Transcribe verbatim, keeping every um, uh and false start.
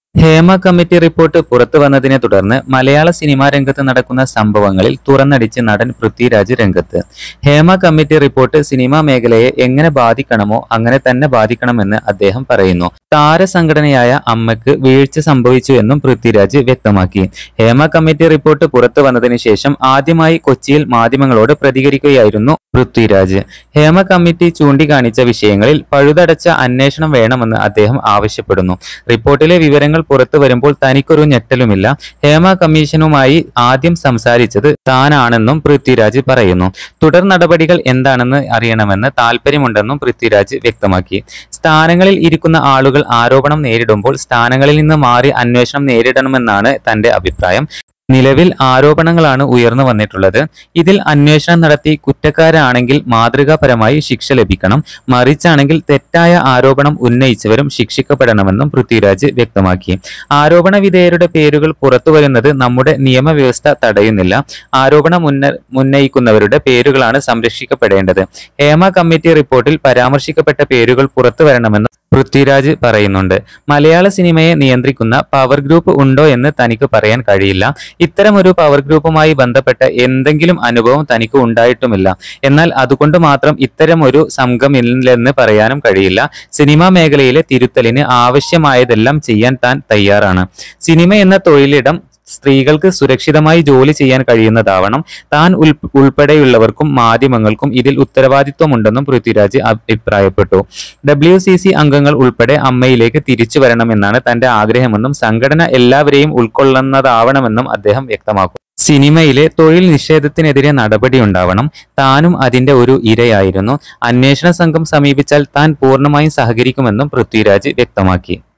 Hema committee report പുറത്തു വന്നതിനെ തുടർന്ന് മലയാള സിനിമാ രംഗത്ത് നടക്കുന്ന സംഭവങ്ങളിൽ തുറന്നടിച്ച് നടൻ പൃഥ്വിരാജ് രംഗത്ത്. ഹേമ കമ്മിറ്റി റിപ്പോർട്ട് സിനിമാ മേഖലയെ എങ്ങനെ ബാധിക്കണമോ അങ്ങനെ തന്നെ ബാധിക്കണമെന്ന് അദ്ദേഹം പറയുന്നു. താരസംഘടനയായ അമ്മയ്ക്ക് വീഴ്ച സംഭവിച്ചു എന്നും പൃഥ്വിരാജ് വ്യക്തമാക്കി. ഹേമ കമ്മിറ്റി റിപ്പോർട്ട് പുറത്തു വന്നതിന് ശേഷം ആദ്യമായി കൊച്ചിയിൽ മാധ്യമങ്ങളോട് പ്രതികരിക്കുകയായിരുന്നു പൃഥ്വിരാജ്. ഹേമ കമ്മിറ്റി ചൂണ്ടിക്കാണിച്ച വിഷയങ്ങളിൽ പഴുതടച്ച അന്വേഷണം വേണമെന്ന് അദ്ദേഹം ആവശ്യപ്പെടുന്നു. റിപ്പോർട്ടിലെ വിവരങ്ങൾ പുറത്തു വരുമ്പോൾ തനിക്കൊരു ഞെട്ടലുമില്ല. ഹേമ കമ്മീഷനുമായി ആദ്യം സംസാരിച്ചത് താനാണെന്നും പൃഥ്വിരാജ് പറയുന്നു. തുടർ നടപടികൾ എന്താണെന്ന് അറിയണമെന്ന് താല്പര്യമുണ്ടെന്നും പൃഥ്വിരാജ് വ്യക്തമാക്കി. സ്ഥാനങ്ങളിൽ ഇരിക്കുന്ന ആളുകൾ ആരോപണം നേരിടുമ്പോൾ സ്ഥാനങ്ങളിൽ നിന്ന് മാറി അന്വേഷണം നേരിടണമെന്നാണ് തന്റെ അഭിപ്രായം. നിലവിൽ ആരോപണങ്ങളാണ് ഉയർന്നു വന്നിട്ടുള്ളത്. ഇതിൽ അന്വേഷണം നടത്തി കുറ്റക്കാരാണെങ്കിൽ മാതൃകാപരമായി ശിക്ഷ ലഭിക്കണം. മറിച്ചാണെങ്കിൽ തെറ്റായ ആരോപണം ഉന്നയിച്ചവരും ശിക്ഷിക്കപ്പെടണമെന്നും പൃഥ്വിരാജ് വ്യക്തമാക്കി. ആരോപണ വിധേയരുടെ പേരുകൾ പുറത്തുവരുന്നത് നമ്മുടെ നിയമവ്യവസ്ഥ തടയുന്നില്ല. ആരോപണം ഉന്ന ഉന്നയിക്കുന്നവരുടെ പേരുകളാണ് സംരക്ഷിക്കപ്പെടേണ്ടത്. ഹേമ കമ്മിറ്റി റിപ്പോർട്ടിൽ പരാമർശിക്കപ്പെട്ട പേരുകൾ പുറത്തു വരണമെന്ന് പൃഥ്വിരാജ് പറയുന്നുണ്ട്. മലയാള സിനിമയെ നിയന്ത്രിക്കുന്ന പവർ ഗ്രൂപ്പ് ഉണ്ടോ എന്ന് തനിക്ക് പറയാൻ കഴിയില്ല. ഇത്തരമൊരു പവർ ഗ്രൂപ്പുമായി ബന്ധപ്പെട്ട എന്തെങ്കിലും അനുഭവം തനിക്ക് ഉണ്ടായിട്ടുമില്ല. എന്നാൽ അതുകൊണ്ട് മാത്രം ഇത്തരമൊരു സംഘമില്ലെന്ന് പറയാനും കഴിയില്ല. സിനിമാ മേഖലയിലെ തിരുത്തലിന് ആവശ്യമായതെല്ലാം ചെയ്യാൻ താൻ തയ്യാറാണ്. സിനിമ എന്ന തൊഴിലിടം സ്ത്രീകൾക്ക് സുരക്ഷിതമായി ജോലി ചെയ്യാൻ കഴിയുന്നതാവണം. താൻ ഉൾ ഉൾപ്പെടെയുള്ളവർക്കും മാധ്യമങ്ങൾക്കും ഇതിൽ ഉത്തരവാദിത്വമുണ്ടെന്നും പൃഥ്വിരാജ് അഭിപ്രായപ്പെട്ടു. ഡബ്ല്യു സി സി അംഗങ്ങൾ ഉൾപ്പെടെ അമ്മയിലേക്ക് തിരിച്ചു വരണമെന്നാണ് തന്റെ ആഗ്രഹമെന്നും സംഘടന എല്ലാവരെയും ഉൾക്കൊള്ളുന്നതാവണമെന്നും അദ്ദേഹം വ്യക്തമാക്കും. സിനിമയിലെ തൊഴിൽ നിഷേധത്തിനെതിരെ നടപടിയുണ്ടാവണം. താനും അതിന്റെ ഒരു ഇരയായിരുന്നു. അന്വേഷണ സംഘം സമീപിച്ചാൽ താൻ പൂർണ്ണമായും സഹകരിക്കുമെന്നും പൃഥ്വിരാജ് വ്യക്തമാക്കി.